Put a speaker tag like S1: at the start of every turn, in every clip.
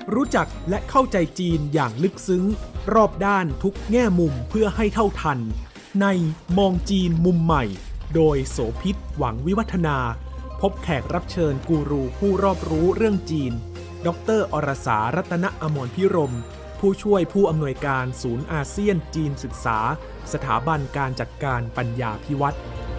S1: รู้จักและเข้าใจจีนอย่างลึกซึ้งรอบด้านทุกแง่มุมเพื่อให้เท่าทันในมองจีนมุมใหม่โดยโสภิตหวังวิวัฒนาพบแขกรับเชิญกูรูผู้รอบรู้เรื่องจีนดร.อรสารัตนอมรพิรมผู้ช่วยผู้อำนวยการศูนย์อาเซียนจีนศึกษาสถาบันการจัดการปัญญาภิวัตร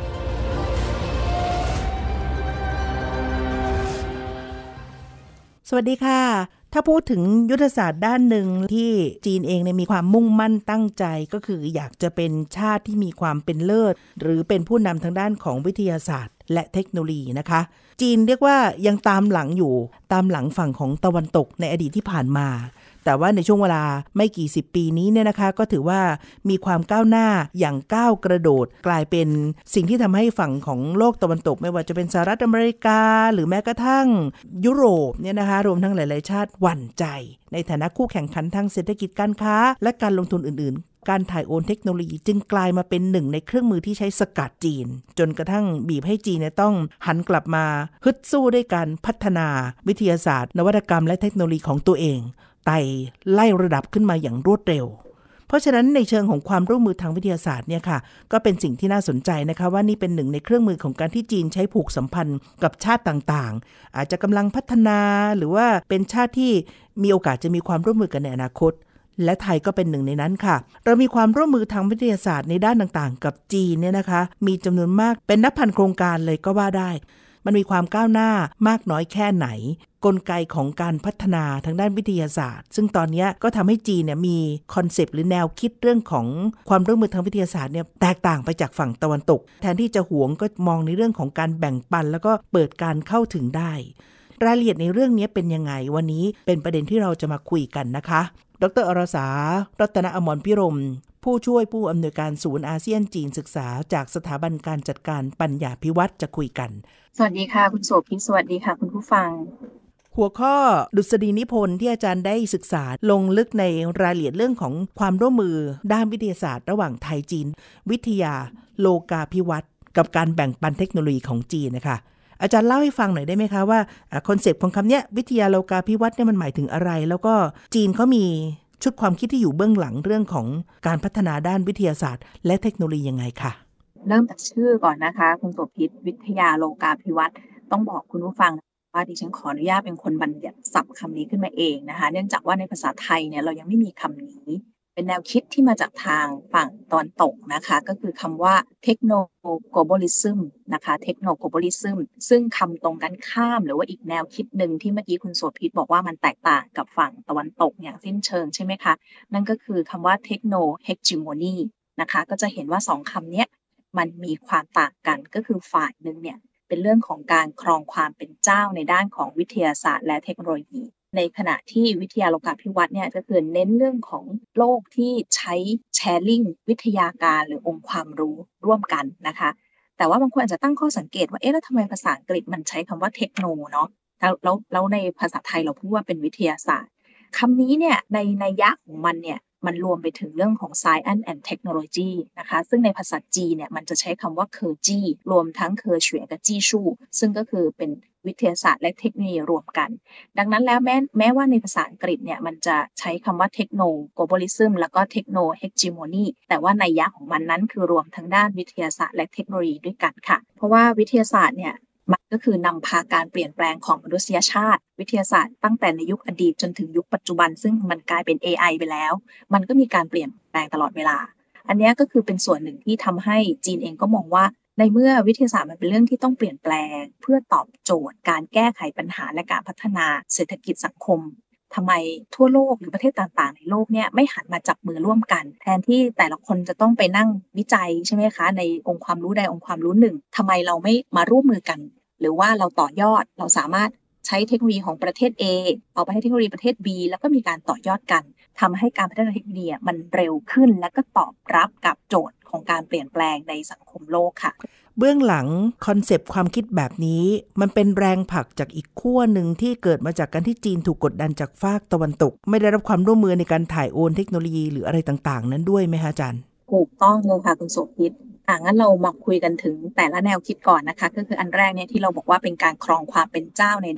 S2: สวัสดีค่ะถ้าพูดถึงยุทธศาสตร์ด้านหนึ่งที่จีนเองมีความมุ่งมั่นตั้งใจก็คืออยากจะเป็นชาติที่มีความเป็นเลิศหรือเป็นผู้นำทางด้านของวิทยาศาสตร์และเทคโนโลยีนะคะจีนเรียกว่ายังตามหลังอยู่ตามหลังฝั่งของตะวันตกในอดีตที่ผ่านมาแต่ว่าในช่วงเวลาไม่กี่สิบปีนี้เนี่ยนะคะก็ถือว่ามีความก้าวหน้าอย่างก้าวกระโดดกลายเป็นสิ่งที่ทำให้ฝั่งของโลกตะวันตกไม่ว่าจะเป็นสหรัฐอเมริกาหรือแม้กระทั่งยุโรปเนี่ยนะคะรวมทั้งหลายๆชาติหวั่นใจในฐานะคู่แข่งขันทางเศรษฐกิจการค้าและการลงทุนอื่นๆการถ่ายโอนเทคโนโลยีจึงกลายมาเป็นหนึ่งในเครื่องมือที่ใช้สกัดจีนจนกระทั่งบีบให้จีนต้องหันกลับมาฮึดสู้ด้วยการพัฒนาวิทยาศาสตร์นวัตกรรมและเทคโนโลยีของตัวเองไต่ไล่ระดับขึ้นมาอย่างรวดเร็วเพราะฉะนั้นในเชิงของความร่วมมือทางวิทยาศาสตร์เนี่ยค่ะก็เป็นสิ่งที่น่าสนใจนะคะว่านี่เป็นหนึ่งในเครื่องมือของการที่จีนใช้ผูกสัมพันธ์กับชาติต่างๆอาจจะกำลังพัฒนาหรือว่าเป็นชาติที่มีโอกาสจะมีความร่วมมือกันในอนาคตและไทยก็เป็นหนึ่งในนั้นค่ะเรามีความร่วมมือทางวิทยาศาสตร์ในด้านต่างๆกับจีนเนี่ยนะคะมีจำนวนมากเป็นนับพันโครงการเลยก็ว่าได้มันมีความก้าวหน้ามากน้อยแค่ไหนกลไกของการพัฒนาทางด้านวิทยาศาสตร์ซึ่งตอนนี้ก็ทำให้จีนมีคอนเซปต์หรือแนวคิดเรื่องของความร่วมมือทางวิทยาศาสตร์แตกต่างไปจากฝั่งตะวันตกแทนที่จะหวงก็มองในเรื่องของการแบ่งปันแล้วก็เปิดการเข้าถึงได้รายละเอียดในเรื่องนี้เป็นยังไงวันนี้เป็นประเด็นที่เราจะมาคุยกันนะคะดร.อรสารัตนอมรพิรมผู้ช่วยผู้อำนวยการศูนย์อาเซียนจีนศึกษาจากสถาบันการจัดการปัญญาภิวัตรจะคุยกัน
S3: สวัสดีค่ะคุณโสภิตสวัสดีค่ะคุณผู้ฟัง
S2: หัวข้อดุษฎีนิพนธ์ที่อาจารย์ได้ศึกษาลงลึกในรายละเอียดเรื่องของความร่วมมือด้านวิทยาศาสตร์ระหว่างไทยจีนวิทยาโลกาภิวัตรกับการแบ่งปันเทคโนโลยีของจีนนะคะอาจารย์เล่าให้ฟังหน่อยได้ไหมคะว่าคอนเซปต์ของคำนี้วิทยาโลกาภิวัตรเนี่ยมันหมายถึงอะไรแล้วก็จีนเขามีชุดความคิดที่อยู่เบื้องหลังเรื่องของการพัฒนาด้านวิทยาศาสตร์และเทคโนโลยียังไงค่ะ
S3: เริ่มจากชื่อก่อนนะคะคุณโสภิตวิทยาโลกาภิวัตรต้องบอกคุณผู้ฟังว่าดิฉันขออนุญาตเป็นคนบัญญัติศัพท์คำนี้ขึ้นมาเองนะคะเนื่องจากว่าในภาษาไทยเนี่ยเรายังไม่มีคำนี้เป็นแนวคิดที่มาจากทางฝั่งตอนตกนะคะก็คือคำว่าเทคโนโกลบอลิซึมนะคะเทคโนโกลบอลิซึมซึ่งคำตรงกันข้ามหรือว่าอีกแนวคิดหนึ่งที่เมื่อกี้คุณโสภิตบอกว่ามันแตกต่างกับฝั่งตะวันตกอย่างสิ้นเชิงใช่ไหมคะนั่นก็คือคำว่าเทคโนเฮกจิโมนีนะคะก็จะเห็นว่าสองคำนี้มันมีความต่างกันก็คือฝ่ายหนึ่งเนี่ยเป็นเรื่องของการครองความเป็นเจ้าในด้านของวิทยาศาสตร์และเทคโนโลยีในขณะที่วิทยาโลกาภิวัตน์เนี่ยก็คือเน้นเรื่องของโลกที่ใช้แชร์ลิงวิทยาการหรือองค์ความรู้ร่วมกันนะคะแต่ว่าบางคนอาจจะตั้งข้อสังเกตว่าแล้วทำไมภาษาอังกฤษมันใช้คำว่าเทคโนเนาะแล้วในภาษาไทยเราพูดว่าเป็นวิทยาศาสตร์คำนี้เนี่ยในนัยยะของมันเนี่ยมันรวมไปถึงเรื่องของ Science and Technology นะคะซึ่งในภาษาจีนเนี่ยมันจะใช้คำว่าเคอจีรวมทั้งเคอเฉวยกับจี้ชู่ซึ่งก็คือเป็นวิทยาศาสตร์และเทคโนโลยีรวมกันดังนั้นแล้วแม้ว่าในภาษาอังกฤษเนี่ยมันจะใช้คำว่าเทคโนโกลบอลิซึมแล้วก็เทคโนเฮกจิโมนีแต่ว่านัยยะของมันนั้นคือรวมทั้งด้านวิทยาศาสตร์และเทคโนโลยีด้วยกันค่ะเพราะว่าวิทยาศาสตร์เนี่ยมันก็คือนำพาการเปลี่ยนแปลงของมนุษยชาติวิทยาศาสตร์ตั้งแต่ในยุคอดีตจนถึงยุคปัจจุบันซึ่งมันกลายเป็น AI ไปแล้วมันก็มีการเปลี่ยนแปลงตลอดเวลาอันนี้ก็คือเป็นส่วนหนึ่งที่ทำให้จีนเองก็มองว่าในเมื่อวิทยาศาสตร์มันเป็นเรื่องที่ต้องเปลี่ยนแปลงเพื่อตอบโจทย์การแก้ไขปัญหาและการพัฒนาเศรษฐกิจสังคมทำไมทั่วโลกหรือประเทศต่างๆในโลกเนี่ยไม่หันมาจับมือร่วมกันแทนที่แต่ละคนจะต้องไปนั่งวิจัยใช่ไหมคะในองค์ความรู้ใดองค์ความรู้หนึ่งทำไมเราไม่มาร่วมมือกันหรือว่าเราต่อยอดเราสามารถใช้เทคโนโลยีของประเทศ A เอาไปให้เทคโนโลยีประเทศ B แล้วก็มีการต่อยอดกันทำให้การพัฒนาเทคโนโลยีมันเร็วขึ้นและก็ตอบรับกับโจทย์ของการเปลี่ยนแปลงในสังคมโลกค่ะ
S2: เบื้องหลังคอนเซปต์ความคิดแบบนี้มันเป็นแรงผลักจากอีกขั้วหนึ่งที่เกิดมาจากการที่จีนถูกกดดันจากฝากตะวันตกไม่ได้รับความร่วมมือในการถ่ายโอนเทคโนโลยีหรืออะไรต่างๆนั้นด้วยไหมคะอาจารย์
S3: ถูกต้องเลยค่ะคุณโสภิตงั้นเรามาคุยกันถึงแต่ละแนวคิดก่อนนะคะก็คืออันแรกเนี่ยที่เราบอกว่าเป็นการครองความเป็นเจ้าในด้าน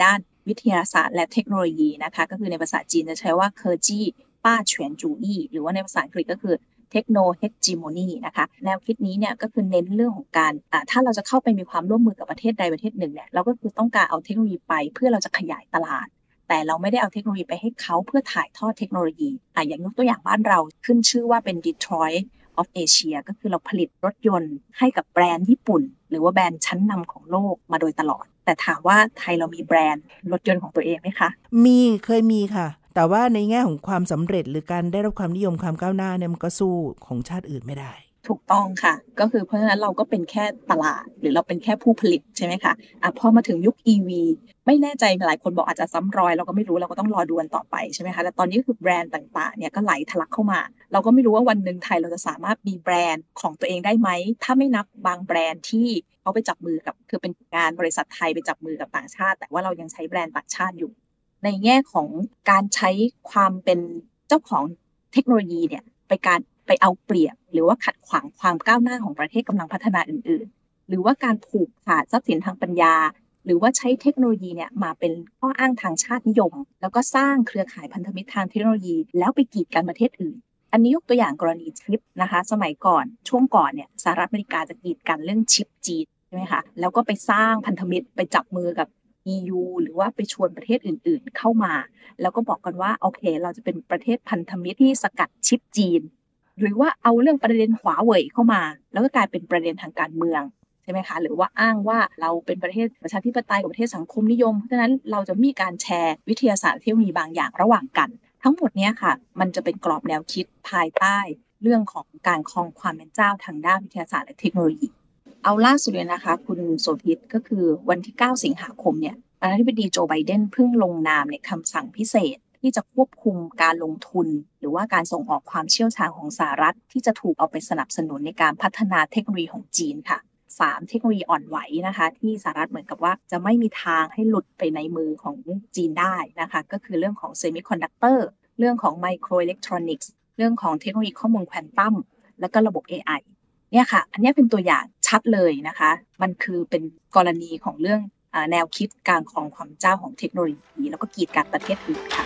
S3: วิทยาศาสตร์และเทคโนโลยีนะคะก็คือในภาษาจีนจะใช้ว่า科技霸权主义หรือว่าในภาษาอังกฤษก็คือ Techno Hegemony นะคะแนวคิดนี้เนี่ยก็คือเน้นเรื่องของการถ้าเราจะเข้าไปมีความร่วมมือกับประเทศใดประเทศหนึ่งเนี่ยเราก็คือต้องการเอาเทคโนโลยีไปเพื่อเราจะขยายตลาดแต่เราไม่ได้เอาเทคโนโลยีไปให้เขาเพื่อถ่ายทอดเทคโนโลยีอย่างยกตัวอย่างบ้านเราขึ้นชื่อว่าเป็น Detroit of Asia ก็คือเราผลิตรถยนต์ให้กับแบรนด์ญี่ปุ่นหรือว่าแบรนด์ชั้นนำของโลกมาโดยตลอดแต่ถามว่าไทยเรามีแบรนด์รถยนต์ของตัวเองไหมคะ
S2: เคยมีค่ะแต่ว่าในแง่ของความสำเร็จหรือการได้รับความนิยมความก้าวหน้าเนี่ยมันก็สู้ของชาติอื่นไม่ได้
S3: ถูกต้องค่ะก็คือเพราะฉะนั้นเราก็เป็นแค่ตลาดหรือเราเป็นแค่ผู้ผลิตใช่ไหมคะพอมาถึงยุค EV ไม่แน่ใจหลายคนบอกอาจจะซ้ำรอยเราก็ไม่รู้เราก็ต้องรอดูกันต่อไปใช่ไหมคะแต่ตอนนี้คือแบรนด์ต่างๆเนี่ยก็ไหลทะลักเข้ามาเราก็ไม่รู้ว่าวันหนึ่งไทยเราจะสามารถมีแบรนด์ของตัวเองได้ไหมถ้าไม่นับบางแบรนด์ที่เขาไปจับมือกับคือเป็นงานบริษัทไทยไปจับมือกับต่างชาติแต่ว่าเรายังใช้แบรนด์ต่างชาติอยู่ในแง่ของการใช้ความเป็นเจ้าของเทคโนโลยีเนี่ยไปเอาเปรียบหรือว่าขัดขวางความก้าวหน้าของประเทศกำลังพัฒนาอื่นๆหรือว่าการผูกขาดทรัพย์สินทางปัญญาหรือว่าใช้เทคโนโลยีเนี่ยมาเป็นข้ออ้างทางชาตินิยมแล้วก็สร้างเครือข่ายพันธมิตรทางเทคโนโลยีแล้วไปกีดกันประเทศอื่นอันนี้ยกตัวอย่างกรณีชิปนะคะสมัยก่อนช่วงก่อนเนี่ยสหรัฐอเมริกาจะกีดกันเรื่องชิปจีนใช่ไหมคะแล้วก็ไปสร้างพันธมิตรไปจับมือกับEU หรือว่าไปชวนประเทศอื่นๆเข้ามาแล้วก็บอกกันว่าโอเคเราจะเป็นประเทศพันธมิตรที่สกัดชิปจีนหรือว่าเอาเรื่องประเด็นหัวเว่ยเข้ามาแล้วก็กลายเป็นประเด็นทางการเมืองใช่ไหมคะหรือว่าอ้างว่าเราเป็นประเทศประชาธิปไตยกับประเทศสังคมนิยมเพราะฉะนั้นเราจะมีการแชร์วิทยาศาสตร์เทคโนโลยีบางอย่างระหว่างกันทั้งหมดนี้ค่ะมันจะเป็นกรอบแนวคิดภายใต้เรื่องของการครองความเป็นเจ้าทางด้านวิทยาศาสตร์และเทคโนโลยีเอาล่าสุดเลยนะคะคุณโสภิตก็คือวันที่9สิงหาคมเนี่ยประธานาธิบดีโจไบเดนเพิ่งลงนามในคำสั่งพิเศษที่จะควบคุมการลงทุนหรือว่าการส่งออกความเชี่ยวชาญของสหรัฐที่จะถูกเอาไปสนับสนุนในการพัฒนาเทคโนโลยีของจีนค่ะ3เทคโนโลยีอ่อนไหวนะคะที่สหรัฐเหมือนกับว่าจะไม่มีทางให้หลุดไปในมือของจีนได้นะคะก็คือเรื่องของเซมิคอนดักเตอร์เรื่องของไมโครอิเล็กทรอนิกส์เรื่องของเทคโนโลยีข้อมูลควอนตัมและก็ระบบ AI เนี่ยค่ะอันนี้เป็นตัวอย่างชัดเลยนะคะมันคือเป็นกรณีของเรื่องแนวคิดการครองความเจ้าของเทคโนโลยีแล้วก็กีดกันประเทศอื่นค่ะ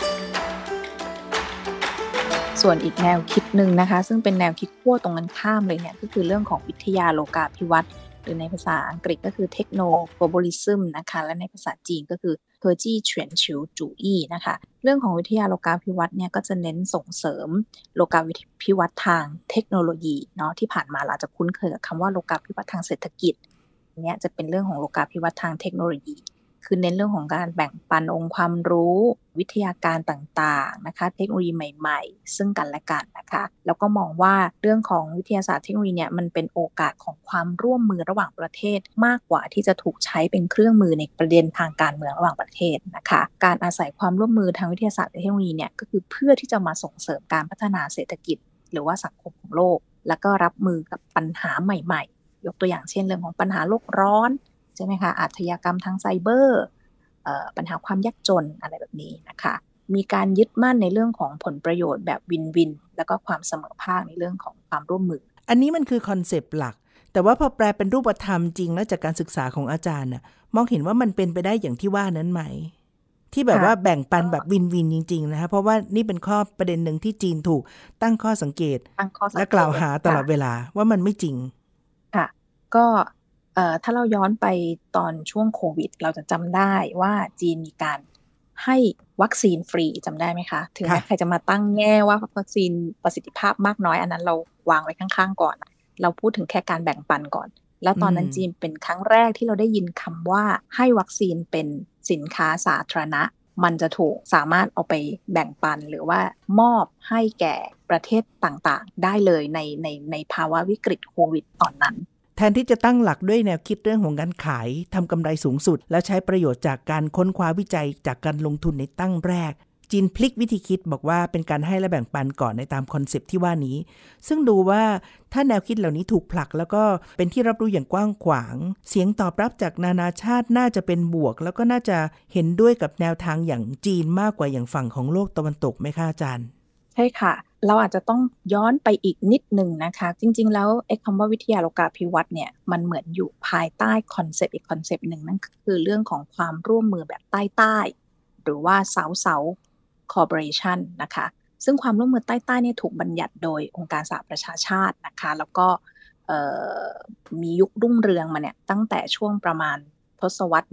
S3: ส่วนอีกแนวคิดหนึ่งนะคะซึ่งเป็นแนวคิดขั้วตรงกันข้ามเลยเนี่ยก็คือเรื่องของวิทยาโลกาภิวัตน์หรือในภาษาอังกฤษก็คือ Techno Globalism นะคะและในภาษาจีนก็คือ科技全球主义นะคะเรื่องของวิทยาโลกาภิวัตน์เนี่ยก็จะเน้นส่งเสริมโลกาภิวัตน์ทางเทคโนโลยีเนาะที่ผ่านมาเราจะคุ้นเคยกับคำว่าโลกาภิวัตน์ทางเศรษฐกิจเนี่ยจะเป็นเรื่องของโลกาภิวัตน์ทางเทคโนโลยีคือเน้นเรื่องของการแบ่งปันองค์ความรู้วิทยาการต่างๆนะคะเทคโนโลยีใหม่ๆซึ่งกันและกันนะคะแล้วก็มองว่าเรื่องของวิทยาศาสตร์เทคโนโลยีเนี่ยมันเป็นโอกาสของความร่วมมือระหว่างประเทศมากกว่าที่จะถูกใช้เป็นเครื่องมือในประเด็นทางการเมืองระหว่างประเทศนะคะการอาศัยความร่วมมือทางวิทยาศาสตร์และเทคโนโลยีเนี่ยก็คือเพื่อที่จะมาส่งเสริมการพัฒนาเศรษฐกิจหรือว่าสังคมของโลกแล้วก็รับมือกับปัญหาใหม่ๆยกตัวอย่างเช่นเรื่องของปัญหาโลกร้อนใช่ไหมคะอาชญากรรมทางไซเบอร์ปัญหาความยากจนอะไรแบบนี้นะคะมีการยึดมั่นในเรื่องของผลประโยชน์แบบวินวินแล้วก็ความเสมอภาคในเรื่องของความร่วมมือ
S2: อันนี้มันคือคอนเซปต์หลักแต่ว่าพอแปลเป็นรูปธรรมจริงแล้วจากการศึกษาของอาจารย์น่ะมองเห็นว่ามันเป็นไปได้อย่างที่ว่านั้นไหมที่แบบว่าแบ่งปันแบบวินวินจริงๆนะคะเพราะว่านี่เป็นข้อประเด็นหนึ่งที่จีนถูกตั้งข้อสังเกตและกล่าวหาตลอดเวลาว่ามันไม่จริง
S3: ค่ะก็ถ้าเราย้อนไปตอนช่วงโควิดเราจะจำได้ว่าจีนมีการให้วัคซีนฟรีจำได้ไหมคะถึงแม้ใครจะมาตั้งแง่ว่าวัคซีนประสิทธิภาพมากน้อยอันนั้นเราวางไว้ข้างๆก่อนเราพูดถึงแค่การแบ่งปันก่อนแล้วตอนนั้นจีนเป็นครั้งแรกที่เราได้ยินคำว่าให้วัคซีนเป็นสินค้าสาธารณะมันจะถูกสามารถเอาไปแบ่งปันหรือว่ามอบให้แก่ประเทศต่างๆได้เลยในภาวะวิกฤตโควิดตอนนั้น
S2: แทนที่จะตั้งหลักด้วยแนวคิดเรื่องของการขายทำกำไรสูงสุดแล้วใช้ประโยชน์จากการค้นคว้าวิจัยจากการลงทุนในตั้งแรกจีนพลิกวิธีคิดบอกว่าเป็นการให้และแบ่งปันก่อนในตามคอนเซปต์ที่ว่านี้ซึ่งดูว่าถ้าแนวคิดเหล่านี้ถูกผลักแล้วก็เป็นที่รับรู้อย่างกว้างขวางเสียงตอบรับจากนานาชาติน่าจะเป็นบวกแล้วก็น่าจะเห็นด้วยกับแนวทางอย่างจีนมากกว่าอย่างฝั่งของโลกตะวันตกไหมคะอาจารย์
S3: ใช่ค่ะเราอาจจะต้องย้อนไปอีกนิดหนึ่งนะคะจริงๆแล้วไอ้คำว่าวิทยาโลกาภิวัตน์เนี่ยมันเหมือนอยู่ภายใต้คอนเซปต์อีกคอนเซปต์หนึ่งนั่นคือเรื่องของความร่วมมือแบบใต้หรือว่า South Corporation นะคะซึ่งความร่วมมือใต้ๆเนี่ยถูกบัญญัติโดยองค์การสหประชาชาตินะคะแล้วก็มียุครุ่งเรืองมาเนี่ยตั้งแต่ช่วงประมาณทศวรรษ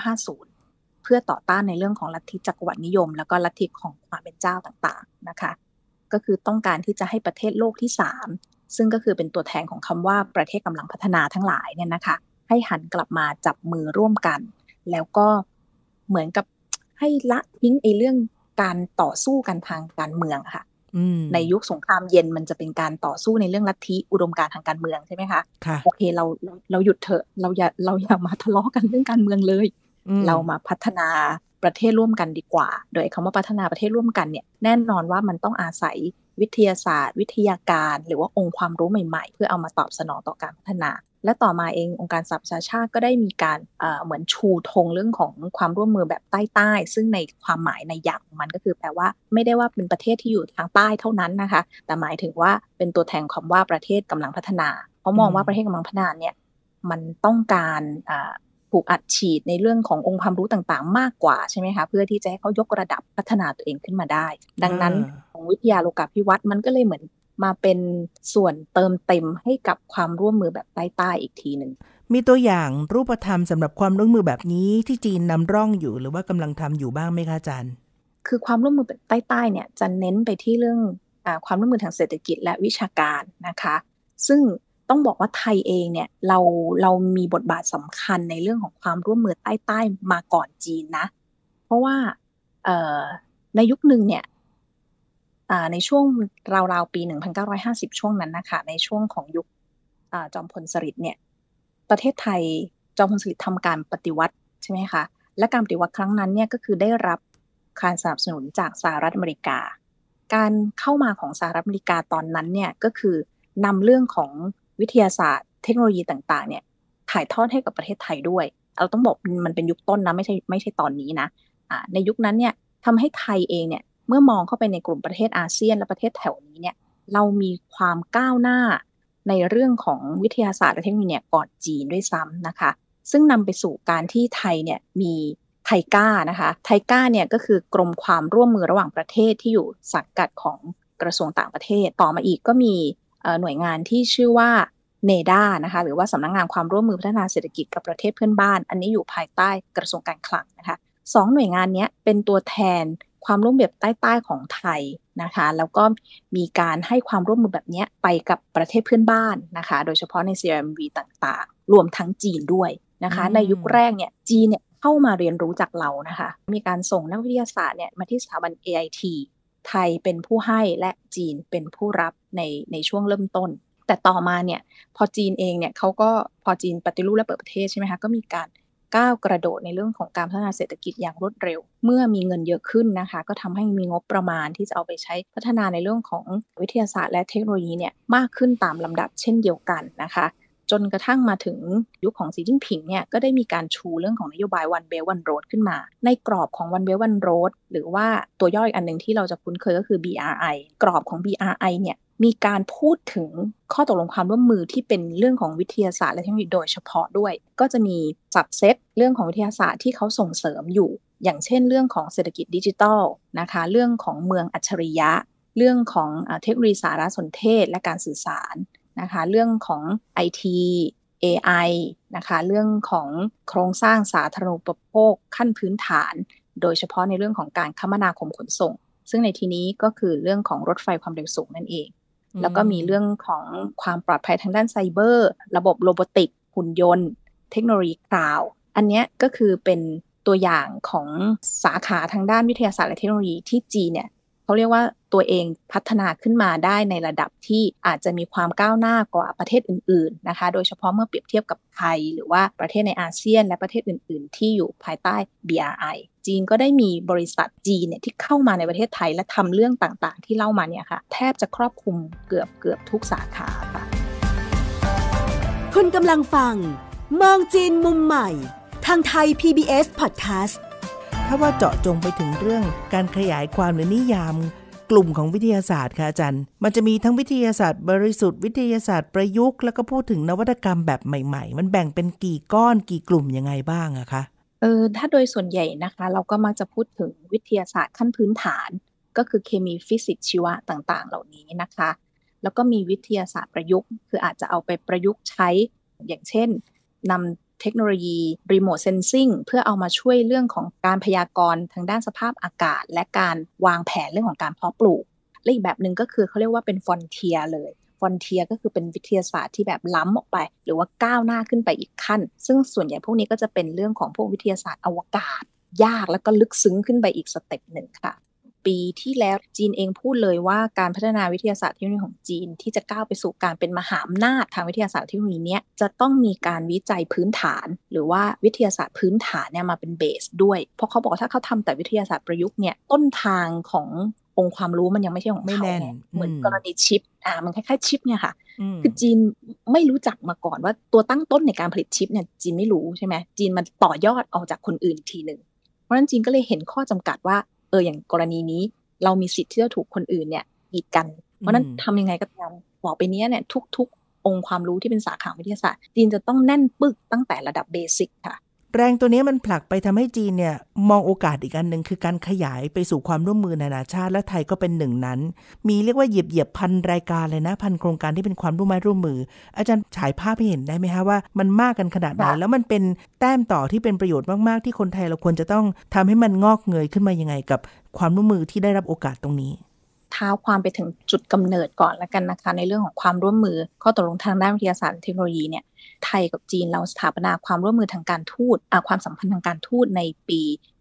S3: 1950เพื่อต่อต้านในเรื่องของลัทธิจักรวรรดินิยมแล้วก็ลัทธิของความเป็นเจ้าต่างๆนะคะก็คือต้องการที่จะให้ประเทศโลกที่3ซึ่งก็คือเป็นตัวแทนของคำว่าประเทศกำลังพัฒนาทั้งหลายเนี่ยนะคะให้หันกลับมาจับมือร่วมกันแล้วก็เหมือนกับให้ละทิ้งเรื่องการต่อสู้กันทางการเมืองค่ะในยุคสงครามเย็นมันจะเป็นการต่อสู้ในเรื่องลัทธิอุดมการณ์ทางการเมืองใช่ไหมคะโอเคเราหยุดเถอะเราอย่ามาทะเลาะกันเรื่องการเมืองเลยเรามาพัฒนาประเทศร่วมกันดีกว่าโดยคำว่าพัฒนาประเทศร่วมกันเนี่ยแน่นอนว่ามันต้องอาศัยวิทยาศาสตร์วิทยาการหรือว่าองค์ความรู้ใหม่ๆเพื่อเอามาตอบสนองต่อการพัฒนาและต่อมาเององค์การสหประชาชาติก็ได้มีการเหมือนชูธงเรื่องของความร่วมมือแบบใต้ๆซึ่งในความหมายในอย่างของมันก็คือแปลว่าไม่ได้ว่าเป็นประเทศที่อยู่ทางใต้เท่านั้นนะคะแต่หมายถึงว่าเป็นตัวแทนคำว่าประเทศกำลังพัฒนาเพราะมองว่าประเทศกำลังพัฒนาเนี่ยมันต้องการผูกอัดฉีดในเรื่องขององค์ความรู้ต่างๆมากกว่าใช่ไหมคะเพื่อที่จะให้เขายกระดับพัฒนาตัวเองขึ้นมาได้ดังนั้นของวิทยาโลกาภิวัตน์มันก็เลยเหมือนมาเป็นส่วนเติมเต็มให้กับความร่วมมือแบบใต้ๆอีกทีหนึ่ง
S2: มีตัวอย่างรูปธรรมสำหรับความร่วมมือแบบนี้ที่จีนนำร่องอยู่หรือว่ากำลังทำอยู่บ้างไหมคะอาจารย์
S3: คือความร่วมมือแบบใต้ๆเนี่ยจะเน้นไปที่เรื่องความร่วมมือทางเศรษฐกิจและวิชาการนะคะซึ่งต้องบอกว่าไทยเองเนี่ยเรามีบทบาทสำคัญในเรื่องของความร่วมมือใต้ๆมาก่อนจีนนะเพราะว่าในยุคหนึ่งเนี่ยในช่วงราวๆปี1950ช่วงนั้นนะคะในช่วงของยุคจอมพลสฤษดิ์เนี่ยประเทศไทยจอมพลสฤษดิ์ทำการปฏิวัติใช่ไหมคะและการปฏิวัติครั้งนั้นเนี่ยก็คือได้รับการสนับสนุนจากสหรัฐอเมริกาการเข้ามาของสหรัฐอเมริกาตอนนั้นเนี่ยก็คือนำเรื่องของวิทยาศาสตร์เทคโนโลยีต่างๆเนี่ยถ่ายทอดให้กับประเทศไทยด้วยเราต้องบอกมันเป็นยุคต้นนะไม่ใช่ตอนนี้นะในยุคนั้นเนี่ยทำให้ไทยเองเนี่ยเมื่อมองเข้าไปในกลุ่มประเทศอาเซียนและประเทศแถวนี้เนี่ยเรามีความก้าวหน้าในเรื่องของวิทยาศาสตร์และเทคโนโลยีเนี่ยก่อนจีนด้วยซ้ำนะคะซึ่งนำไปสู่การที่ไทยเนี่ยมีไทก้านะคะไทก้าเนี่ยก็คือกรมความร่วมมือระหว่างประเทศที่อยู่สังกัดของกระทรวงต่างประเทศต่อมาอีกก็มีหน่วยงานที่ชื่อว่าเนดานะคะหรือว่าสำนักงานความร่วมมือพัฒนาเศรษฐกิจกับประเทศเพื่อนบ้านอันนี้อยู่ภายใต้กระทรวงการคลังนะคะ2หน่วยงานนี้เป็นตัวแทนความร่วมมือใต้ๆของไทยนะคะแล้วก็มีการให้ความร่วมมือแบบนี้ไปกับประเทศเพื่อนบ้านนะคะโดยเฉพาะใน CMV ต่างๆรวมทั้งจีนด้วยนะคะในยุคแรกเนี่ยจีนเนี่ยเข้ามาเรียนรู้จากเรานะคะมีการส่งนักวิทยาศาสตร์เนี่ยมาที่สถาบัน AIT ไทยเป็นผู้ให้และจีนเป็นผู้รับในช่วงเริ่มต้นแต่ต่อมาเนี่ยพอจีนเองเนี่ยเขาก็พอจีนปฏิรูปและเปิดประเทศใช่ไหมคะก็มีการก้าวกระโดดในเรื่องของการพัฒนาเศรษฐกิจอย่างรวดเร็วเมื่อมีเงินเยอะขึ้นนะคะก็ทำให้มีงบประมาณที่จะเอาไปใช้พัฒนาในเรื่องของวิทยาศาสตร์และเทคโนโลยีเนี่ยมากขึ้นตามลำดับเช่นเดียวกันนะคะจนกระทั่งมาถึงยุคของสีจิ้นผิงเนี่ยก็ได้มีการชูเรื่องของนโยบาย One Belt One Road ขึ้นมาในกรอบของ One Belt One Road หรือว่าตัวย่ออีกอันนึงที่เราจะคุ้นเคยก็คือ BRI กรอบของ BRI เนี่ยมีการพูดถึงข้อตกลงความร่วมมือที่เป็นเรื่องของวิทยาศาสตร์และเทคโนโลยีโดยเฉพาะด้วยก็จะมีสับเซตเรื่องของวิทยาศาสตร์ที่เขาส่งเสริมอยู่อย่างเช่นเรื่องของเศรษฐกิจดิจิทัลนะคะเรื่องของเมืองอัจฉริยะเรื่องของเทคโนโลยีสารสนเทศและการสื่อสารนะคะเรื่องของ IT AI นะคะเรื่องของโครงสร้างสาธารณูปโภคขั้นพื้นฐานโดยเฉพาะในเรื่องของการคมนาคมขนส่งซึ่งในที่นี้ก็คือเรื่องของรถไฟความเร็วสูงนั่นเองแล้วก็มีเรื่องของความปลอดภัยทางด้านไซเบอร์ระบบโรบอติกหุ่นยนต์เทคโนโลยีคลาวด์อันนี้ก็คือเป็นตัวอย่างของสาขาทางด้านวิทยาศาสตร์และเทคโนโลยีที่จีนเนี่ยเขาเรียกว่าตัวเองพัฒนาขึ้นมาได้ในระดับที่อาจจะมีความก้าวหน้ากว่าประเทศอื่นๆนะคะโดยเฉพาะเมื่อเปรียบเทียบกับไทยหรือว่าประเทศในอาเซียนและประเทศอื่นๆที่อยู่ภายใต้ BRI จีนก็ได้มีบริษัทจีนเนี่ยที่เข้ามาในประเทศไทยและทำเรื่องต่างๆที่เล่ามาเนี่ยค่ะแทบจะครอบคลุมเกือบทุกสาขาค่ะ
S4: คุณกำลังฟังมองจีนมุมใหม่ทางไทย PBS Podcast
S2: ถ้าว่าเจาะจงไปถึงเรื่องการขยายความหรือนิยามกลุ่มของวิทยาศาสตร์ค่ะอาจารย์มันจะมีทั้งวิทยาศาสตร์บริสุทธิ์วิทยาศาสตร์ประยุกต์แล้วก็พูดถึงนวัตกรรมแบบใหม่ๆมันแบ่งเป็นกี่ก้อนกี่กลุ่มยังไงบ้างอะคะ
S3: ถ้าโดยส่วนใหญ่นะคะเราก็มักจะพูดถึงวิทยาศาสตร์ขั้นพื้นฐานก็คือเคมีฟิสิกส์ชีวะต่างๆเหล่านี้นะคะแล้วก็มีวิทยาศาสตร์ประยุกต์คืออาจจะเอาไปประยุกต์ใช้อย่างเช่นนำเทคโนโลยี Remote Sensing เพื่อเอามาช่วยเรื่องของการพยากรณ์ทางด้านสภาพอากาศและการวางแผนเรื่องของการเพาะปลูกและอีกแบบนึงก็คือเขาเรียกว่าเป็นฟอนเทียเลยฟอนเทียก็คือเป็นวิทยาศาสตร์ที่แบบล้ำออกไปหรือว่าก้าวหน้าขึ้นไปอีกขั้นซึ่งส่วนใหญ่พวกนี้ก็จะเป็นเรื่องของพวกวิทยาศาสตร์อวกาศยากแล้วก็ลึกซึ้งขึ้นไปอีกสเต็ปหนึ่งค่ะปีที่แล้วจีนเองพูดเลยว่าการพัฒนาวิทยาศาสตร์เทคโนโลยีของจีนที่จะก้าวไปสู่การเป็นมหาอำนาจทางวิทยาศาสตร์เทคโนโลยีเนี้ยจะต้องมีการวิจัยพื้นฐานหรือว่าวิทยาศาสตร์พื้นฐานเนี่ยมาเป็นเบสด้วยเพราะเขาบอกว่าถ้าเขาทำแต่วิทยาศาสตร์ประยุกต์เนี่ยต้นทางขององค์ความรู้มันยังไม่ใช่ของเขาเหมือนกรณีชิปมันคล้ายๆชิปเนี่ยค่ะคือจีนไม่รู้จักมาก่อนว่าตัวตั้งต้นในการผลิตชิปเนี่ยจีนไม่รู้ใช่ไหมจีนมันต่อยอดออกจากคนอื่นอีกทีนึงเพราะฉะนั้นจีนก็เลยเห็นข้อจำกัดว่าอย่างกรณีนี้เรามีสิทธิ์ที่จะถูกคนอื่นเนี่ยกีดกันเพราะนั้นทำยังไงก็ตามบอกไปนี้เนี่ยทุกองค์ความรู้ที่เป็นสาขาวิทยาศาสตร์จีนจะต้องแน่นปึกตั้งแต่ระดับเบสิกค่ะ
S2: แรงตัวนี้มันผลักไปทำให้จีนเนี่ยมองโอกาสอีกอันหนึ่งคือการขยายไปสู่ความร่วมมือนานาชาติและไทยก็เป็นหนึ่งนั้นมีเรียกว่าเหยียบพันรายการเลยนะพันโครงการที่เป็นความร่วมมืออาจารย์ฉายภาพให้เห็นได้ไหมคะว่ามันมากกันขนาดไหนแล้วมันเป็นแต้มต่อที่เป็นประโยชน์มากๆที่คนไทยเราควรจะต้องทำให้มันงอกเงยขึ้นมายังไงกับความร่วมมือที่ได้รับโอกาสตรงนี้
S3: เท้าความไปถึงจุดกำเนิดก่อนละกันนะคะในเรื่องของความร่วมมือข้อตกลงทางด้านวิทยาศาสตร์และเทคโนโลยีเนี่ยไทยกับจีนเราสถาปนาความร่วมมือทางการทูตความสัมพันธ์ทางการทูตในปี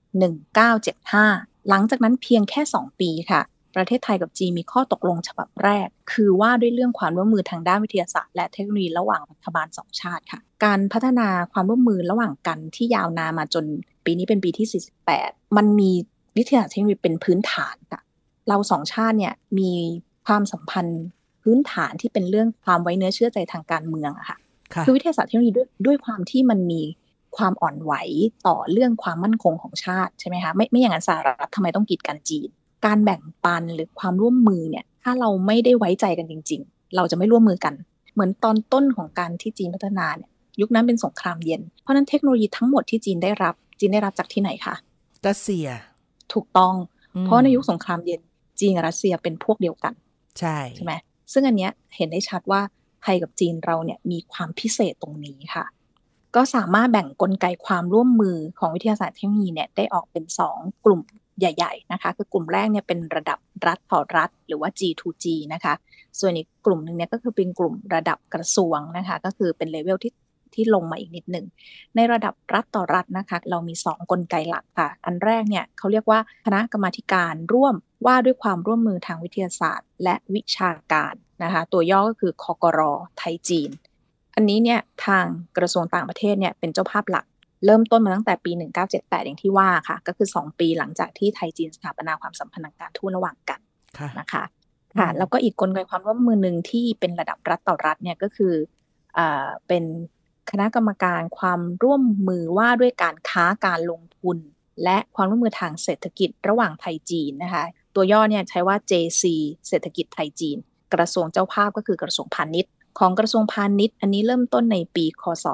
S3: 1975หลังจากนั้นเพียงแค่2ปีค่ะประเทศไทยกับจีนมีข้อตกลงฉบับแรกคือว่าด้วยเรื่องความร่วมมือทางด้านวิทยาศาสตร์และเทคโนโลยีระหว่างรัฐบาล2ชาติค่ะการพัฒนาความร่วมมือระหว่างกันที่ยาวนานมาจนปีนี้เป็นปีที่48มันมีวิทยาศาสตร์เทคโนโลยีเป็นพื้นฐานค่ะเราสองชาติเนี่ยมีความสัมพันธ์พื้นฐานที่เป็นเรื่องความไว้เนื้อเชื่อใจทางการเมืองอะค่ะคือวิทยาศาสตร์เทคโนโลยีด้วยความที่มันมีความอ่อนไหวต่อเรื่องความมั่นคงของชาติใช่ไหมคะไม่อย่างนั้นสหรัฐทำไมต้องกีดกันจีนการแบ่งปันหรือความร่วมมือเนี่ยถ้าเราไม่ได้ไว้ใจกันจริงๆเราจะไม่ร่วมมือกันเหมือนตอนต้นของการที่จีนพัฒนาเนี่ยยุคนั้นเป็นสงครามเย็นเพราะนั้นเทคโนโลยีทั้งหมดที่จีนได้รับจากที่ไหนคะ
S2: รัสเซีย
S3: ถูกต้องเพราะในยุคสงครามเย็นจีนกับรัสเซียเป็นพวกเดียวกัน
S2: ใช่
S3: ไหมซึ่งอันเนี้ยเห็นได้ชัดว่าไทยกับจีนเราเนี่ยมีความพิเศษตรงนี้ค่ะก็สามารถแบ่งกลไกความร่วมมือของวิทยาศาสตร์เทคโนโลยีเนี่ยได้ออกเป็น2กลุ่มใหญ่ๆนะคะคือกลุ่มแรกเนี่ยเป็นระดับรัฐต่อรัฐหรือว่า G2G นะคะส่วนอีกกลุ่มนึงเนี่ยก็คือเป็นกลุ่มระดับกระทรวงนะคะก็คือเป็นเลเวลที่ลงมาอีกนิดนึงในระดับรัฐต่อรัฐนะคะเรามี2กลไกหลักค่ะอันแรกเนี่ยเขาเรียกว่าคณะกรรมาธิการร่วมว่าด้วยความร่วมมือทางวิทยาศาสตร์และวิชาการนะคะตัวย่อก็คือคกร.ไทยจีนอันนี้เนี่ยทางกระทรวงต่างประเทศเนี่ยเป็นเจ้าภาพหลักเริ่มต้นมาตั้งแต่ปี1978อย่างที่ว่าค่ะก็คือ2ปีหลังจากที่ไทยจีนสถาปนาความสัมพันธ์ทางการทูตระหว่างกันนะคะค่ะแล้วก็อีกกลไกความร่วมมือนึงที่เป็นระดับรัฐต่อรัฐเนี่ยก็คือเป็นคณะกรรมการความร่วมมือว่าด้วยการค้าการลงทุนและความร่วมมือทางเศรษฐกิจระหว่างไทยจีนนะคะตัวย่อเนี่ยใช้ว่า JC เศรษฐกิจไทยจีนกระทรวงเจ้าภาพก็คือกระทรวงพาณิชย์ของกระทรวงพาณิชย์อันนี้เริ่มต้นในปีคศ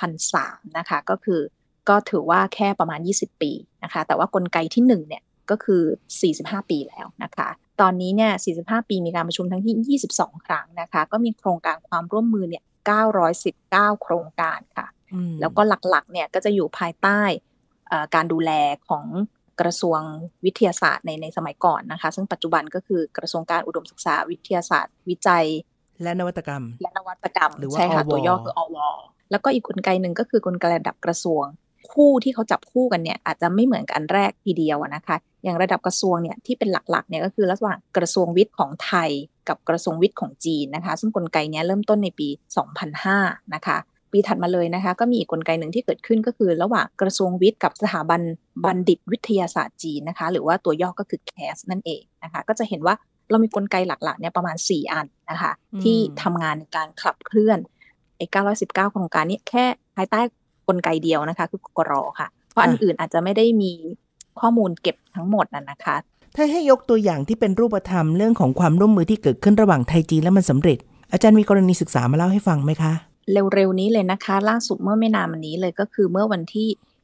S3: 2003นะคะก็ถือว่าแค่ประมาณ20ปีนะคะแต่ว่ากลไกที่1เนี่ยก็คือ45ปีแล้วนะคะตอนนี้เนี่ย45ปีมีการประชุมทั้งที่22ครั้งนะคะก็มีโครงการความร่วมมือเนี่ย919โครงการค่ะแล้วก็หลักๆเนี่ยก็จะอยู่ภายใต้การดูแลของกระทรวงวิทยาศาสตร์ในสมัยก่อนนะคะซึ่งปัจจุบันก็คือกระทรวงการอุดมศึกษาวิทยาศาสตร์วิจัย
S2: และนวัตกรรม
S3: ใช่ค่ะตัวย่อคืออว.แล้วก็อีกกลไกหนึ่งก็คือกลไกระดับกระทรวงคู่ที่เขาจับคู่กันเนี่ยอาจจะไม่เหมือนกับอันแรกทีเดียวนะคะอย่างระดับกระทรวงเนี่ยที่เป็นหลักๆเนี่ยก็คือระหว่างกระทรวงวิทย์ของไทยกับกระทรวงวิทย์ของจีนนะคะซึ่งกลไกนี้เริ่มต้นในปี2005นะคะปีถัดมาเลยนะคะก็มีอีกกลไกหนึ่งที่เกิดขึ้นก็คือระหว่างกระทรวงวิทย์กับสถาบันบัณฑิตวิทยาศาสตร์จีนนะคะหรือว่าตัวย่อก็คือ CAS นั่นเองนะคะก็จะเห็นว่าเรามีกลไกหลักๆเนี่ยประมาณ4อันนะคะที่ทำงานในการขับเคลื่อนไอ้919โครงการนี้แค่ภายใต้กลไกเดียวนะคะคือกกร.ค่ะเพราะอันอื่นอาจจะไม่ได้มีข้อมูลเก็บทั้งหมดนะคะ
S2: ถ้าให้ยกตัวอย่างที่เป็นรูปธรรมเรื่องของความร่วมมือที่เกิดขึ้นระหว่างไทยจีนแล้วมันสำเร็จอาจารย์มีกรณีศึกษามาเล่าให้ฟังไหมคะ
S3: เร็วๆนี้เลยนะคะล่าสุดเมื่อไม่นานมานี้เลยก็คือเมื่อวันที่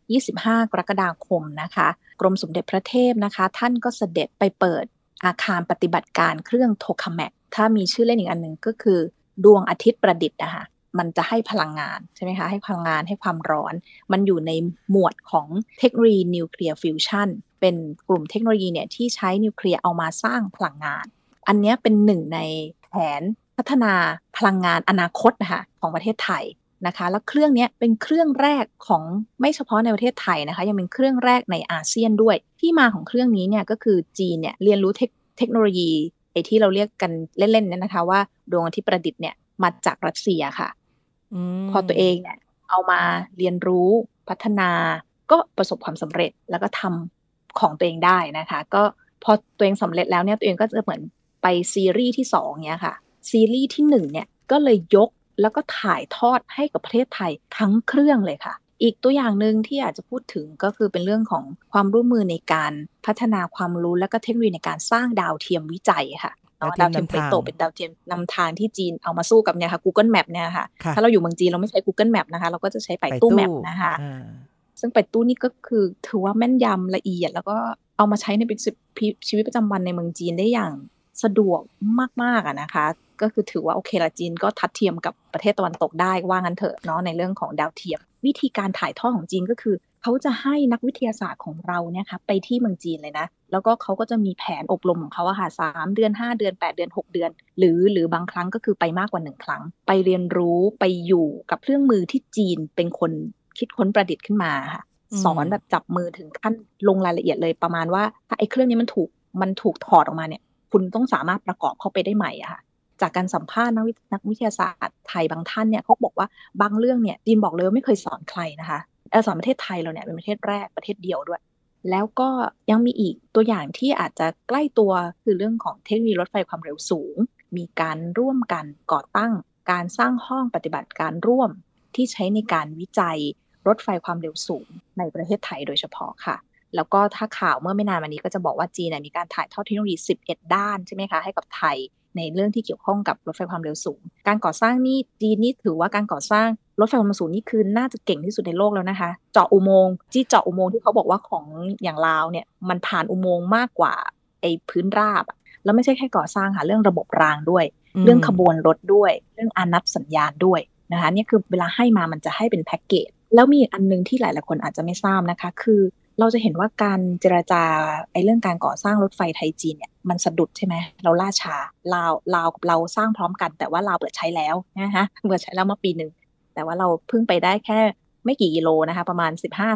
S3: 25 กรกฎาคมนะคะกรมสมเด็จพระเทพนะคะท่านก็เสด็จไปเปิดอาคารปฏิบัติการเครื่องโทคาแมกถ้ามีชื่อเล่นอีกอันหนึ่งก็คือดวงอาทิตย์ประดิษฐ์นะคะมันจะให้พลังงานใช่ไหมคะให้พลังงานให้ความร้อนมันอยู่ในหมวดของเทคโนโลยีนิวเคลียร์ฟิวชันเป็นกลุ่มเทคโนโลยีเนี่ยที่ใช้นิวเคลียร์เอามาสร้างพลังงานอันนี้เป็นหนึ่งในแผนพัฒนาพลังงานอนาคตนะคะของประเทศไทยนะคะแล้วเครื่องนี้เป็นเครื่องแรกของไม่เฉพาะในประเทศไทยนะคะยังเป็นเครื่องแรกในอาเซียนด้วยที่มาของเครื่องนี้เนี่ยก็คือจีนเนี่ยเรียนรู้เทคโนโลยีไอ้ที่เราเรียกกันเล่นๆเนี่ยนะคะว่าดวงอาทิตย์ประดิษฐ์เนี่ยมาจากรัสเซียค่ะพอตัวเองเนี่ยเอามาเรียนรู้พัฒนาก็ประสบความสำเร็จแล้วก็ทำของตัวเองได้นะคะก็พอตัวเองสำเร็จแล้วเนี่ยตัวเองก็จะเหมือนไปซีรีส์ที่2เนี่ยค่ะซีรีส์ที่1เนี่ยก็เลยยกแล้วก็ถ่ายทอดให้กับประเทศไทยทั้งเครื่องเลยค่ะอีกตัวอย่างนึงที่อยากจะพูดถึงก็คือเป็นเรื่องของความร่วมมือในการพัฒนาความรู้และก็เทคโนโลยีในการสร้างดาวเทียมวิจัยค่ะดาวเทียมเปโตเป็นดาวเทียมนำทางที่จีนเอามาสู้กับเนี่ยค่ะ Google Map เนี่ยค่ะถ้าเราอยู่เมืองจีนเราไม่ใช้ Google Map นะคะเราก็จะใช้ไปตู้ Map นะคะซึ่งไปตู้นี่ก็คือถือว่าแม่นยำละเอียดแล้วก็เอามาใช้ในชีวิตประจำวันในเมืองจีนได้อย่างสะดวกมากๆนะคะก็คือถือว่าโอเคละจีนก็ทัดเทียมกับประเทศตะวันตกได้ว่างั้นเถอะเนาะในเรื่องของดาวเทียมวิธีการถ่ายทอดของจีนก็คือเขาจะให้นักวิทยาศาสตร์ของเราเนี่ยค่ะไปที่เมืองจีนเลยนะแล้วก็เขาก็จะมีแผนอบรมของเขาอะค่ะ3 เดือน5 เดือน8 เดือน6 เดือนหรือบางครั้งก็คือไปมากกว่า1 ครั้งไปเรียนรู้ไปอยู่กับเครื่องมือที่จีนเป็นคนคิดค้นประดิษฐ์ขึ้นมาค่ะสอนแบบจับมือถึงขั้นลงรายละเอียดเลยประมาณว่าถ้าไอ้เครื่องนี้มันถูกถอดออกมาเนี่ยคุณต้องสามารถประกอบเข้าไปได้ใหม่อะค่ะจากการสัมภาษณ์นักวิทยาศาสตร์ไทยบางท่านเนี่ยเขาบอกว่าบางเรื่องเนี่ยจีนบอกเลยว่าไม่เคยสอนใครนะคะสอนประเทศไทยเราเนี่ยเป็นประเทศแรกประเทศเดียวด้วยแล้วก็ยังมีอีกตัวอย่างที่อาจจะใกล้ตัวคือเรื่องของเทคโนโลยีรถไฟความเร็วสูงมีการร่วมกันก่อตั้งการสร้างห้องปฏิบัติการร่วมที่ใช้ในการวิจัยรถไฟความเร็วสูงในประเทศไทยโดยเฉพาะค่ะแล้วก็ถ้าข่าวเมื่อไม่นานมานี้ก็จะบอกว่าจีนมีการถ่ายทอดเทคโนโลยี11 ด้านใช่ไหมคะให้กับไทยในเรื่องที่เกี่ยวข้องกับรถไฟความเร็วสูงการก่อสร้างนี่จีนนี่ถือว่าการก่อสร้างรถไฟความเร็วสูงนี่คือน่าจะเก่งที่สุดในโลกแล้วนะคะเจาะอุโมงค์ที่เขาบอกว่าของอย่างลาวเนี่ยมันผ่านอุโมงค์มากกว่าไอ้พื้นราบแล้วไม่ใช่แค่ก่อสร้างค่ะเรื่องระบบรางด้วยเรื่องขบวนรถด้วยเรื่องอานัตสัญญาณด้วยนะคะนี่คือเวลาให้มามันจะให้เป็นแพ็กเกจแล้วมีอันนึงที่หลายๆคนอาจจะไม่ทราบนะคะคือเราจะเห็นว่าการเจรจาเรื่องการก่อสร้างรถไฟไทยจีนเนี่ยมันสะดุดใช่ไหมเราล่าช้าลาวกับเราสร้างพร้อมกันแต่ว่าลาวเปิดใช้แล้วนะคะเปิดใช้แล้วเมื่อปีนึงแต่ว่าเราเพิ่งไปได้แค่ไม่กี่กิโลนะคะประมาณ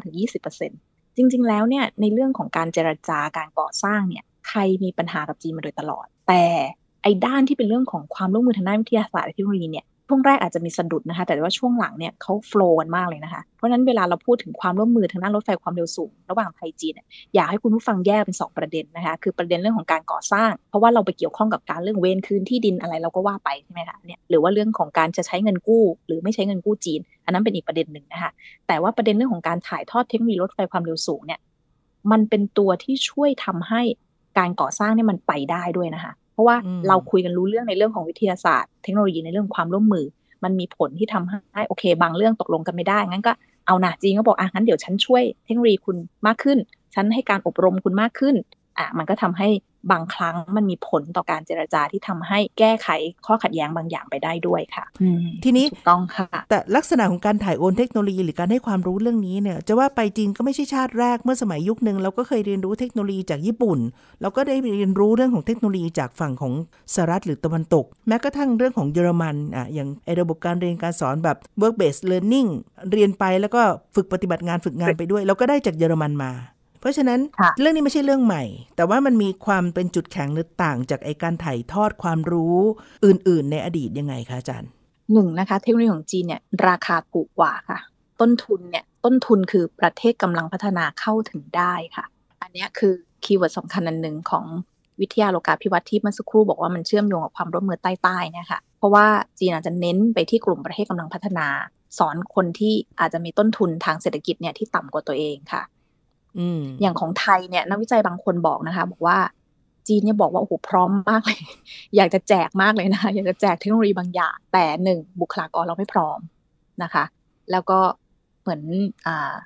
S3: 15-20% จริงๆแล้วเนี่ยในเรื่องของการเจรจาการก่อสร้างเนี่ยไทยมีปัญหากับจีนมาโดยตลอดแต่ไอ้ด้านที่เป็นเรื่องของความร่วมมือทางด้านวิทยาศาสตร์และเทคโนโลยีเนี่ยช่วงแรกอาจจะมีสะดุดนะคะแต่ว่าช่วงหลังเนี่ยเขาโฟลว์กันมากเลยนะคะเพราะฉะนั้นเวลาเราพูดถึงความร่วมมือทางด้านรถไฟความเร็วสูงระหว่างไทยจีนเนี่ยอยากให้คุณผู้ฟังแยกเป็น2ประเด็นนะคะคือประเด็นเรื่องของการก่อสร้างเพราะว่าเราไปเกี่ยวข้องกับการเรื่องเวรคืนที่ดินอะไรเราก็ว่าไปใช่ไหมคะเนี่ยหรือว่าเรื่องของการจะใช้เงินกู้หรือไม่ใช้เงินกู้จีนอันนั้นเป็นอีกประเด็นหนึ่งนะคะแต่ว่าประเด็นเรื่องของการถ่ายทอดเทคโนโลยีรถไฟความเร็วสูงเนี่ยมันเป็นตัวที่ช่วยทำให้การก่อสร้างเนี่ยมันไปได้ด้วยนะคะเพราะว่าเราคุยกันรู้เรื่องในเรื่องของวิทยาศาสตร์เทคโนโลยีในเรื่องความร่วมมือมันมีผลที่ทำให้โอเคบางเรื่องตกลงกันไม่ได้งั้นก็เอานะจีนก็บอกงั้นเดี๋ยวฉันช่วยเทคโนโลยีคุณมากขึ้นฉันให้การอบรมคุณมากขึ้นมันก็ทำให้บางครั้งมันมีผลต่อการเจรจาที่ทำให้แก้ไขข้อขัดแย้งบางอย่างไปได้ด้วยค่ะ
S2: ทีนี้
S3: ถูกต้องค่ะ
S2: แต่ลักษณะของการถ่ายโอนเทคโนโลยีหรือการให้ความรู้เรื่องนี้เนี่ยจะว่าไปจีนก็ไม่ใช่ชาติแรกเมื่อสมัยยุคนึงเราก็เคยเรียนรู้เทคโนโลยีจากญี่ปุ่นเราก็ได้เรียนรู้เรื่องของเทคโนโลยีจากฝั่งของสหรัฐหรือตะวันตกแม้กระทั่งเรื่องของเยอรมันอย่างระบบการเรียนการสอนแบบ work based learning เรียนไปแล้วก็ฝึกปฏิบัติงานฝึกงานไปด้วยเราก็ได้จากเยอรมันมาเพราะฉะนั้นเรื่องนี้ไม่ใช่เรื่องใหม่แต่ว่ามันมีความเป็นจุดแข็งหรือต่างจากการถ่ายทอดความรู้อื่นๆในอดีตยังไงคะอาจารย์
S3: 1นะคะเทคโนโลยีของจีนเนี่ยราคาถูกกว่าค่ะต้นทุนคือประเทศกำลังพัฒนาเข้าถึงได้ค่ะอันนี้คือคีย์เวิร์ดสำคัญอันหนึ่งของวิทยาโลกาภิวัตน์ที่เมื่อสักครู่บอกว่ามันเชื่อมโยงกับความร่วมมือใต้ๆเนี่ยค่ะเพราะว่าจีนอาจจะเน้นไปที่กลุ่มประเทศกำลังพัฒนาสอนคนที่อาจจะมีต้นทุนทางเศรษฐกิจเนี่ยที่ต่ำกว่าตัวเองค่ะอย่างของไทยเนี่ยนักวิจัยบางคนบอกนะคะบอกว่าจีนเนี่ยบอกว่าโอ้โหพร้อมมากเลยอยากจะแจกมากเลยนะคะอยากจะแจกเทคโนโลยีบางอย่างแต่1บุคลากรเราไม่พร้อมนะคะแล้วก็เหมือน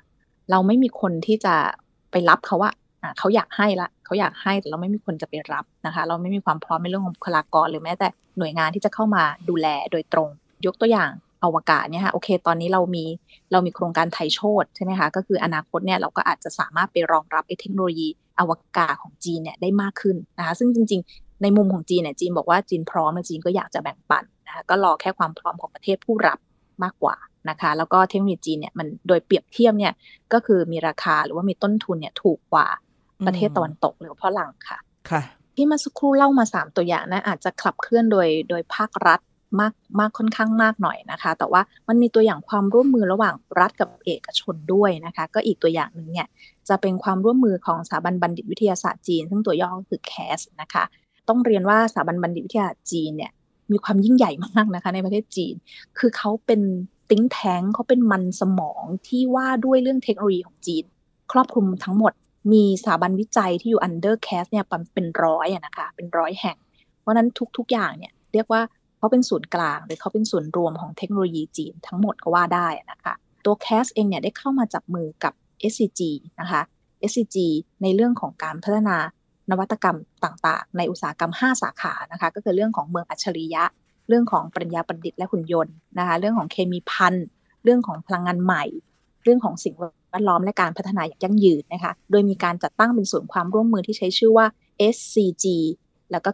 S3: เราไม่มีคนที่จะไปรับเขาว่าเขาอยากให้แต่เราไม่มีคนจะไปรับนะคะเราไม่มีความพร้อมในเรื่องของบุคลากรหรือแม้แต่หน่วยงานที่จะเข้ามาดูแลโดยตรงยกตัวอย่างอวกาศเนี่ยค่ะโอเคตอนนี้เรามีโครงการไทยโชติใช่ไหมคะก็คืออนาคตเนี่ยเราก็อาจจะสามารถไปรองรับเทคโนโลยีอวกาศของจีนเนี่ยได้มากขึ้นนะคะซึ่งจริงๆในมุมของจีนเนี่ยจีนบอกว่าจีนพร้อมและจีนก็อยากจะแบ่งปันนะคะก็รอแค่ความพร้อมของประเทศผู้รับมากกว่านะคะแล้วก็เทคโนโลยีจีนเนี่ยมันโดยเปรียบเทียบเนี่ยก็คือมีราคาหรือว่ามีต้นทุนเนี่ยถูกกว่าประเทศตะวันตกหรือฝรั่งค่ะที่มาสักครู่เล่ามา3ตัวอย่างนะอาจจะขับเคลื่อนโดยภาครัฐมากค่อนข้างมากหน่อยนะคะแต่ว่ามันมีตัวอย่างความร่วมมือระหว่างรัฐกับเอกชนด้วยนะคะก็อีกตัวอย่างนึงเนี่ยจะเป็นความร่วมมือของสถาบันบัณฑิตวิทยาศาสตร์จีนซึ่งตัวย่อก็คือ CAS นะคะต้องเรียนว่าสถาบันบัณฑิตวิทยาศาสตร์จีนเนี่ยมีความยิ่งใหญ่มากนะคะในประเทศจีนคือเขาเป็นthink tank เขาเป็นมันสมองที่ว่าด้วยเรื่องเทคโนโลยีของจีนครอบคลุมทั้งหมดมีสถาบันวิจัยที่อยู่ under CAS เนี่ยเป็นร้อยนะคะเป็น100แห่งเพราะนั้นทุกอย่างเนี่ยเรียกว่าเขาเป็นศูนย์กลางหรือเขาเป็นศูนย์รวมของเทคโนโลยีจีนทั้งหมดก็ว่าได้นะคะตัว CAS เองเนี่ยได้เข้ามาจับมือกับ SCG นะคะ SCG ในเรื่องของการพัฒนานวัตกรรมต่างๆในอุตสาหกรรม5สาขานะคะก็คือเรื่องของเมืองอัจฉริยะเรื่องของปรัญญาประดิษฐ์และหุ่นยนต์นะคะเรื่องของเคมีภัณฑ์เรื่องของพลังงานใหม่เรื่องของสิ่งแวดล้อมและการพัฒนาอย่างยั่งยืนนะคะโดยมีการจัดตั้งเป็นศูนย์ความร่วมมือที่ใช้ชื่อว่า SCG แล้วก็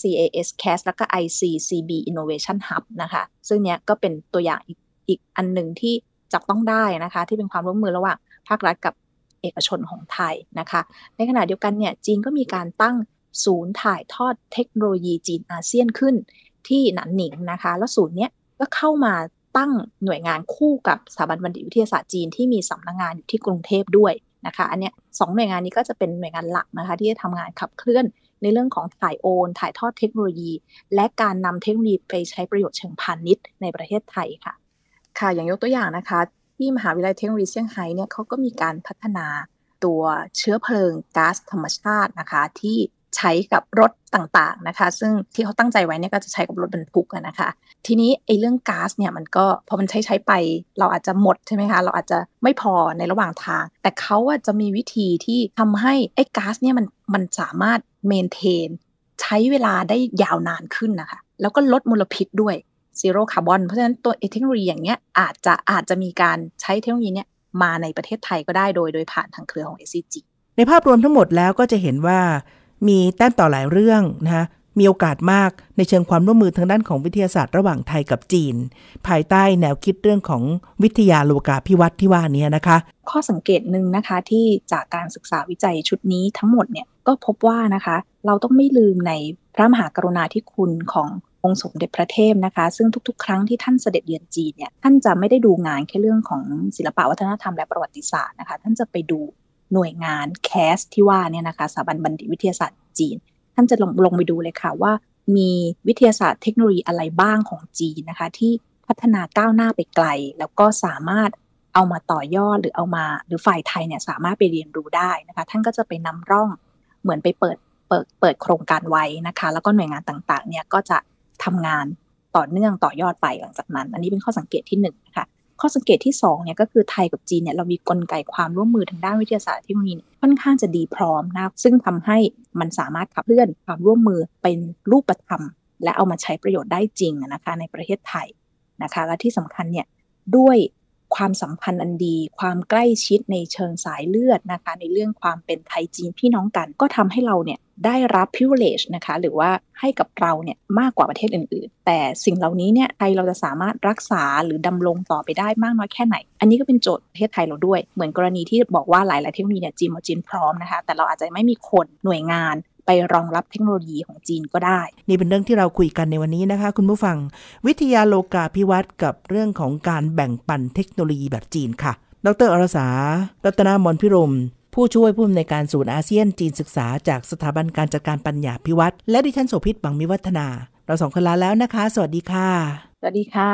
S3: CAS แล้วก็ ICCB Innovation Hub นะคะซึ่งเนี้ยก็เป็นตัวอย่างอีกอันหนึ่งที่จับต้องได้นะคะที่เป็นความร่วมมือระหว่างภาครัฐกับเอกชนของไทยนะคะในขณะเดียวกันเนี่ยจีนก็มีการตั้งศูนย์ถ่ายทอดเทคโนโลยีจีนอาเซียนขึ้นที่หนานหนิงนะคะแล้วศูนย์เนี้ยก็เข้ามาตั้งหน่วยงานคู่กับสถาบันบัณฑิตวิทยาศาสตร์จีนที่มีสำนักงานอยู่ที่กรุงเทพด้วยนะคะอันเนี้ย2หน่วยงานนี้ก็จะเป็นหน่วยงานหลักนะคะที่จะทำงานขับเคลื่อนในเรื่องของถ่ายทอดเทคโนโลยีและการนำเทคโนโลยีไปใช้ประโยชน์เชิงพาณิชย์ในประเทศไทยค่ะค่ะอย่างยกตัวอย่างนะคะที่มหาวิทยาลัยเทคโนโลยีเซี่ยงไฮ้เนี่ยเขาก็มีการพัฒนาตัวเชื้อเพลิงก๊าซธรรมชาตินะคะที่ใช้กับรถต่างๆนะคะซึ่งที่เขาตั้งใจไว้เนี่ยก็จะใช้กับรถบรรทุกนะคะทีนี้ไอ้เรื่องก๊าซเนี่ยมันก็พอมันใช้ไปเราอาจจะหมดใช่ไหมคะเราอาจจะไม่พอในระหว่างทางแต่เขาจะมีวิธีที่ทำให้ไอ้ก๊าซเนี่ยมันสามารถเมนเทนใช้เวลาได้ยาวนานขึ้นนะคะแล้วก็ลดมลพิษด้วยซีโร่คาร์บอนเพราะฉะนั้นตัวเทคโนโลยีอย่างเงี้ยอาจจะมีการใช้เทคโนโลยีเนี้ยมาในประเทศไทยก็ได้โดยผ่านทางเครือของ SCG
S2: ในภาพรวมทั้งหมดแล้วก็จะเห็นว่ามีแต้มต่อหลายเรื่องนะคะมีโอกาสมากในเชิงความร่วมมือทางด้านของวิทยาศาสตร์ระหว่างไทยกับจีนภายใต้แนวคิดเรื่องของวิทยาโลกาภิวัตน์ที่ว่านี้นะคะ
S3: ข้อสังเกตหนึ่งนะคะที่จากการศึกษาวิจัยชุดนี้ทั้งหมดเนี่ยก็พบว่านะคะเราต้องไม่ลืมในพระมหากรุณาธิคุณขององค์สมเด็จพระเทพนะคะซึ่งทุกๆครั้งที่ท่านเสด็จเยือนจีนเนี่ยท่านจะไม่ได้ดูงานแค่เรื่องของศิลปวัฒนธรรมและประวัติศาสตร์นะคะท่านจะไปดูหน่วยงาน CAS ที่ว่าเนี่ยนะคะสถาบันบัณฑิตวิทยาศาสตร์จีนท่านจะลงไปดูเลยค่ะว่ามีวิทยาศาสตร์เทคโนโลยีอะไรบ้างของจีนนะคะที่พัฒนาก้าวหน้าไปไกลแล้วก็สามารถเอามาต่อยอดหรือฝ่ายไทยเนี่ยสามารถไปเรียนรู้ได้นะคะท่านก็จะไปนำร่องเหมือนไปเปิดโครงการไว้นะคะแล้วก็หน่วยงานต่างๆเนี่ยก็จะทำงานต่อเนื่องต่อยอดไปหลังจากนั้นอันนี้เป็นข้อสังเกตที่1นะคะข้อสังเกตที่2เนี่ยก็คือไทยกับจีนเนี่ยเรามีกลไกความร่วมมือทางด้านวิทยาศาสตร์เทคโนโลยีค่อนข้างจะดีพร้อมนะซึ่งทำให้มันสามารถขับเคลื่อนความร่วมมือเป็นรูปธรรมและเอามาใช้ประโยชน์ได้จริงนะคะในประเทศไทยนะคะและที่สำคัญเนี่ยด้วยความสัมพันธ์อันดีความใกล้ชิดในเชิงสายเลือดนะคะในเรื่องความเป็นไทยจีนพี่น้องกันก็ทำให้เราเนี่ยได้รับ privilege นะคะหรือว่าให้กับเราเนี่ยมากกว่าประเทศอื่นๆแต่สิ่งเหล่านี้เนี่ยไทยเราจะสามารถรักษาหรือดำรงต่อไปได้มากน้อยแค่ไหนอันนี้ก็เป็นโจทย์ประเทศไทยเราด้วยเหมือนกรณีที่บอกว่าหลายๆเทคโนโลยีเนี่ยจีนพร้อมนะคะแต่เราอาจจะไม่มีคนหน่วยงานไปรองรับเทคโนโลยีของจีนก็ได้
S2: นี่เป็นเรื่องที่เราคุยกันในวันนี้นะคะคุณผู้ฟังวิทยาโลกาภิวัตน์กับเรื่องของการแบ่งปันเทคโนโลยีแบบจีนค่ะดร.อรสารัตนมนพิรมผู้ช่วยผู้อำนวยการศูนย์อาเซียนจีนศึกษาจากสถาบันการจัดการปัญญาภิวัตน์และดิฉันโสภิต บังมิวัฒนาเรา2คนลาแล้วนะคะสวัสดีค่ะ
S3: สวัสดีค่ะ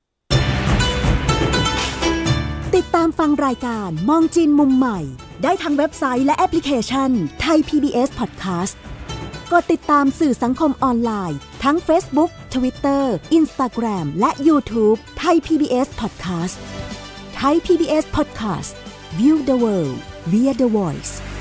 S4: ติดตามฟังรายการมองจีนมุมใหม่ได้ทางเว็บไซต์และแอปพลิเคชัน Thai PBS Podcast กดติดตามสื่อสังคมออนไลน์ทั้ง Facebook, Twitter, Instagram และ YouTube Thai PBS Podcast Thai PBS Podcast View the world via the voice